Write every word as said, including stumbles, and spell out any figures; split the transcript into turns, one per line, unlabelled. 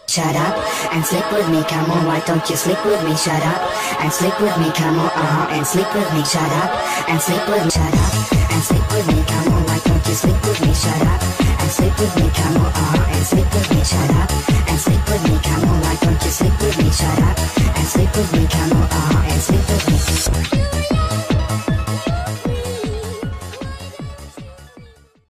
Shut up and sleep with me, come on, why don't you sleep with me? Shut up and sleep with me, come on, uh-huh, and sleep with me. Shut up and sleep with me, shut up and sleep with me, come on, why don't you sleep with me? Shut up and sleep with me, come on, uh-huh, and sleep with me. Shut up and sleep with me, come on, why don't you sleep with me? Shut up and sleep with me, come on, uh-huh, and sleep with me.